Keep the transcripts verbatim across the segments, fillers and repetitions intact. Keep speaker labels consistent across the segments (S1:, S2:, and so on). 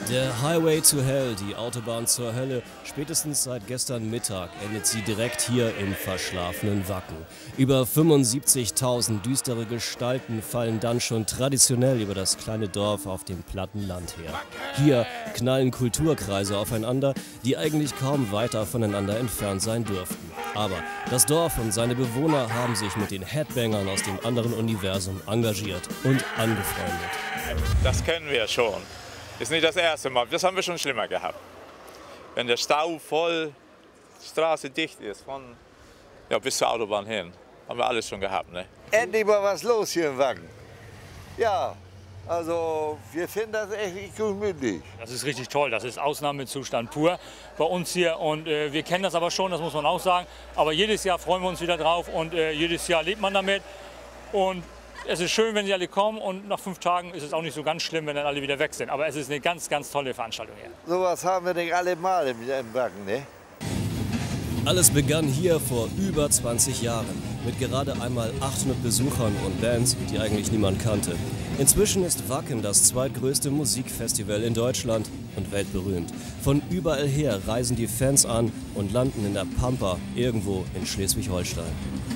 S1: Der Highway to Hell, die Autobahn zur Hölle, spätestens seit gestern Mittag endet sie direkt hier im verschlafenen Wacken. Über fünfundsiebzigtausend düstere Gestalten fallen dann schon traditionell über das kleine Dorf auf dem platten Land her. Hier knallen Kulturkreise aufeinander, die eigentlich kaum weiter voneinander entfernt sein dürften. Aber das Dorf und seine Bewohner haben sich mit den Headbangern aus dem anderen Universum engagiert und angefreundet.
S2: Das kennen wir schon. Ist nicht das erste Mal, das haben wir schon schlimmer gehabt. Wenn der Stau voll, die Straße dicht ist, von ja, bis zur Autobahn hin, haben wir alles schon gehabt. Ne?
S3: Endlich mal was los hier im Wacken. Ja, also wir finden das echt gemütlich.
S4: Das ist richtig toll, das ist Ausnahmezustand pur bei uns hier und äh, wir kennen das aber schon, das muss man auch sagen. Aber jedes Jahr freuen wir uns wieder drauf und äh, jedes Jahr lebt man damit. Und es ist schön, wenn sie alle kommen und nach fünf Tagen ist es auch nicht so ganz schlimm, wenn dann alle wieder weg sind. Aber es ist eine ganz, ganz tolle Veranstaltung hier.
S3: Sowas haben wir nicht alle Mal im, im Wacken, ne?
S1: Alles begann hier vor über zwanzig Jahren mit gerade einmal achthundert Besuchern und Bands, die eigentlich niemand kannte. Inzwischen ist Wacken das zweitgrößte Musikfestival in Deutschland und weltberühmt. Von überall her reisen die Fans an und landen in der Pampa irgendwo in Schleswig-Holstein.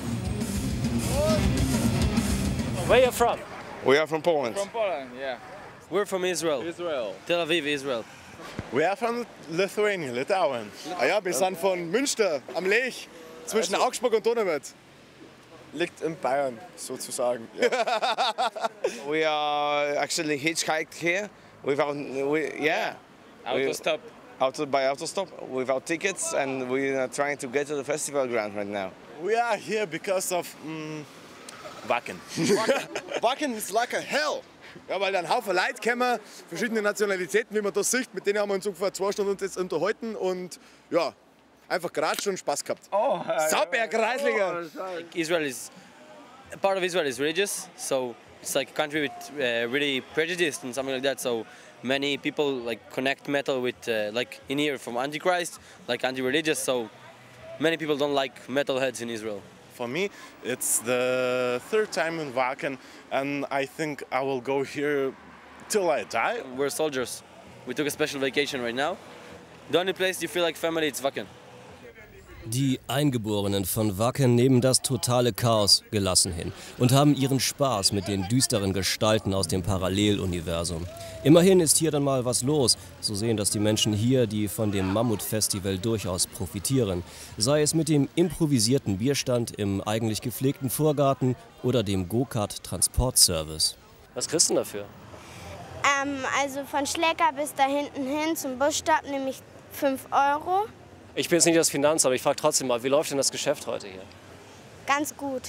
S5: Where are you from?
S6: We are from Poland.
S5: From Poland, yeah. We're from Israel.
S6: Israel.
S5: Tel Aviv, Israel.
S6: We are from Lithuania, Litauen. Ah ja, wir sind von Münster am Lech, zwischen also, Augsburg und Donauwörth. Liegt in Bayern, sozusagen.
S7: We are actually hitchhiked here without, we, yeah.
S5: Autostop.
S7: We, auto, by autostop, without tickets, and we are trying to get to the festival ground right now.
S6: We are here because of mm, Wacken. Wacken is like a hell. Ja, weil dann Haufen Leute kommen, verschiedene Nationalitäten, wie man das sieht, mit denen haben wir uns ungefähr zwei Stunden jetzt unterhalten und ja, einfach geratscht und Spaß gehabt.
S7: Oh,
S5: Sauber, Kreisliga. Israel is, part of Israel is religious, so it's like a country with uh, really prejudiced and something like that, so many people like connect metal with, uh, like in here from Antichrist, like anti-religious, so many people don't like metalheads in Israel.
S6: For me, it's the third time in Wacken, and I think I will go here till I die.
S5: We're soldiers. We took a special vacation right now. The only place you feel like family, it's Wacken.
S1: Die Eingeborenen von Wacken nehmen das totale Chaos gelassen hin und haben ihren Spaß mit den düsteren Gestalten aus dem Paralleluniversum. Immerhin ist hier dann mal was los, so sehen das die Menschen hier, die von dem Mammut-Festival durchaus profitieren. Sei es mit dem improvisierten Bierstand im eigentlich gepflegten Vorgarten oder dem Go-Kart-Transportservice.
S5: Was kriegst du denn dafür?
S8: Ähm, also von Schlecker bis da hinten hin zum Busstopp nehme ich fünf Euro.
S5: Ich bin jetzt nicht das Finanzamt, aber ich frage trotzdem mal, wie läuft denn das Geschäft heute hier?
S8: Ganz gut.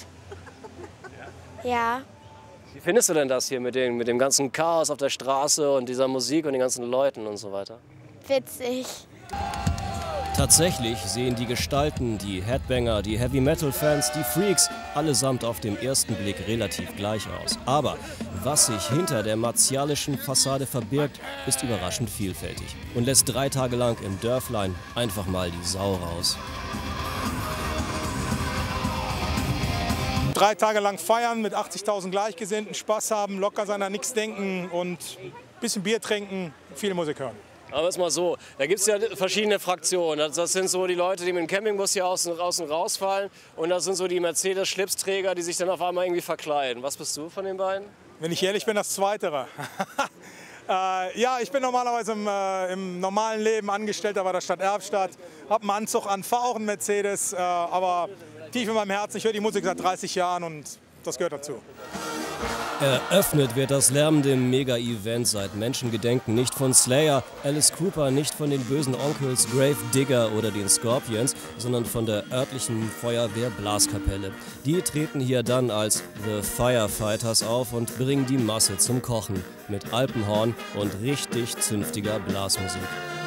S8: Ja.
S5: Wie findest du denn das hier mit dem, mit dem ganzen Chaos auf der Straße und dieser Musik und den ganzen Leuten und so weiter?
S8: Witzig.
S1: Tatsächlich sehen die Gestalten, die Headbanger, die Heavy-Metal-Fans, die Freaks allesamt auf den ersten Blick relativ gleich aus. Aber was sich hinter der martialischen Fassade verbirgt, ist überraschend vielfältig und lässt drei Tage lang im Dörflein einfach mal die Sau raus.
S9: Drei Tage lang feiern mit achtzigtausend Gleichgesinnten, Spaß haben, locker sein, an nichts denken und ein bisschen Bier trinken, viel Musik hören.
S5: Aber es ist mal so, da gibt es ja verschiedene Fraktionen. Das, das sind so die Leute, die mit dem Campingbus hier außen, außen rausfallen. Und das sind so die Mercedes-Schlipsträger, die sich dann auf einmal irgendwie verkleiden. Was bist du von den beiden?
S9: Wenn ich ehrlich bin, das Zweitere. äh, ja, ich bin normalerweise im, äh, im normalen Leben Angestellter bei der Stadt Erftstadt. Hab einen Anzug an, fahre auch einen Mercedes. Äh, aber tief in meinem Herzen, ich höre die Musik seit dreißig Jahren und das gehört dazu.
S1: Eröffnet wird das lärmende Mega-Event seit Menschengedenken nicht von Slayer, Alice Cooper, nicht von den bösen Onkels Grave Digger oder den Scorpions, sondern von der örtlichen Feuerwehr-Blaskapelle. Die treten hier dann als The Firefighters auf und bringen die Masse zum Kochen mit Alpenhorn und richtig zünftiger Blasmusik.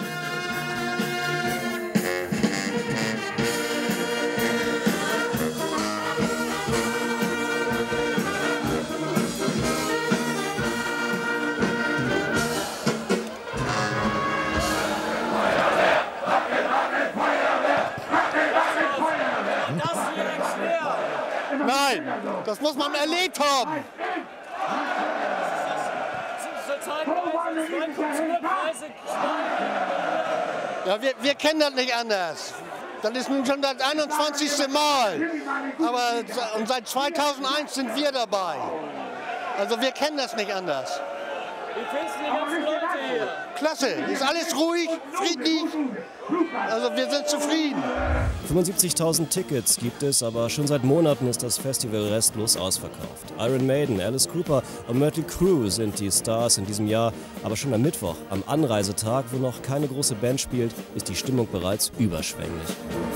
S6: Nein, das muss man erlebt haben.
S5: Zur Zeit
S10: Ja, wir, wir kennen das nicht anders. Das ist nun schon das einundzwanzigste Mal. Aber und seit zweitausendeins sind wir dabei. Also wir kennen das nicht anders.
S11: Wie findest du die ganzen Leute hier?
S10: Klasse, ist alles ruhig, friedlich. Also wir sind zufrieden.
S1: fünfundsiebzigtausend Tickets gibt es, aber schon seit Monaten ist das Festival restlos ausverkauft. Iron Maiden, Alice Cooper und Mötley Crüe sind die Stars in diesem Jahr. Aber schon am Mittwoch, am Anreisetag, wo noch keine große Band spielt, ist die Stimmung bereits überschwänglich.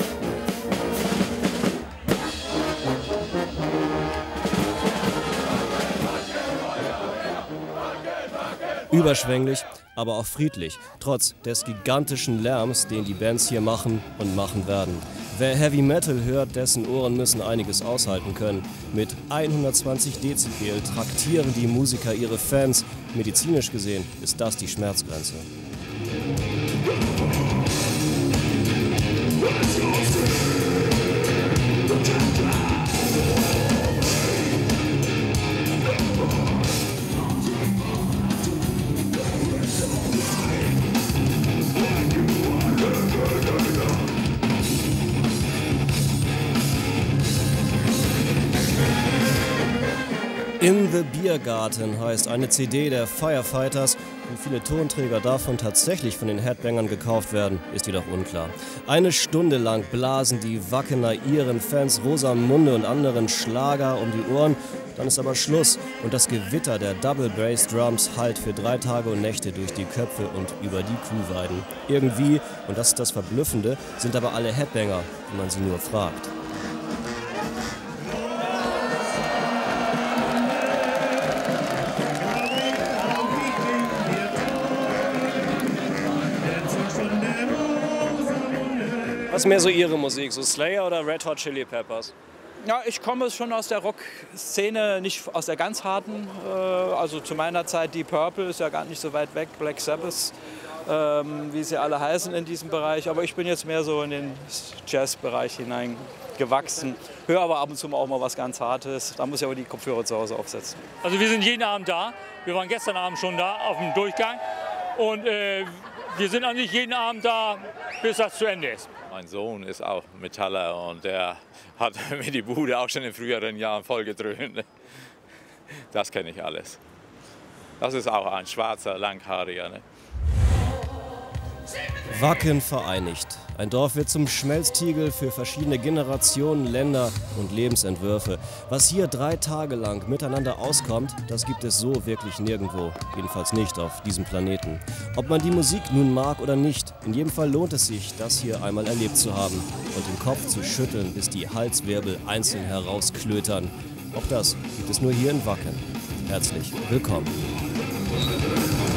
S1: Überschwänglich, aber auch friedlich, trotz des gigantischen Lärms, den die Bands hier machen und machen werden. Wer Heavy Metal hört, dessen Ohren müssen einiges aushalten können. Mit hundertzwanzig Dezibel traktieren die Musiker ihre Fans. Medizinisch gesehen ist das die Schmerzgrenze. In the Biergarten heißt eine C D der Firefighters. Wie viele Tonträger davon tatsächlich von den Headbangern gekauft werden, ist jedoch unklar. Eine Stunde lang blasen die Wackener ihren Fans Rosamunde und anderen Schlager um die Ohren. Dann ist aber Schluss und das Gewitter der Double Bass Drums hallt für drei Tage und Nächte durch die Köpfe und über die Kuhweiden. Irgendwie, und das ist das Verblüffende, sind aber alle Headbanger, wenn man sie nur fragt. Was ist mehr so Ihre Musik, so Slayer oder Red Hot Chili Peppers?
S12: Ja, ich komme schon aus der Rock-Szene, nicht aus der ganz harten. Äh, also zu meiner Zeit Deep Purple ist ja gar nicht so weit weg, Black Sabbath, ähm, wie sie alle heißen in diesem Bereich. Aber ich bin jetzt mehr so in den Jazz-Bereich hineingewachsen. Höre aber ab und zu auch mal was ganz Hartes. Da muss ich aber die Kopfhörer zu Hause aufsetzen.
S4: Also wir sind jeden Abend da. Wir waren gestern Abend schon da auf dem Durchgang. Und äh, wir sind eigentlich jeden Abend da, bis das zu Ende ist.
S2: Mein Sohn ist auch Metaller und der hat mir die Bude auch schon in früheren Jahren vollgedröhnt. Das kenne ich alles. Das ist auch ein schwarzer, langhaariger. Ne?
S1: Wacken vereinigt. Ein Dorf wird zum Schmelztiegel für verschiedene Generationen, Länder und Lebensentwürfe. Was hier drei Tage lang miteinander auskommt, das gibt es so wirklich nirgendwo. Jedenfalls nicht auf diesem Planeten. Ob man die Musik nun mag oder nicht, in jedem Fall lohnt es sich, das hier einmal erlebt zu haben. Und den Kopf zu schütteln, bis die Halswirbel einzeln herausklötern. Auch das gibt es nur hier in Wacken. Herzlich willkommen.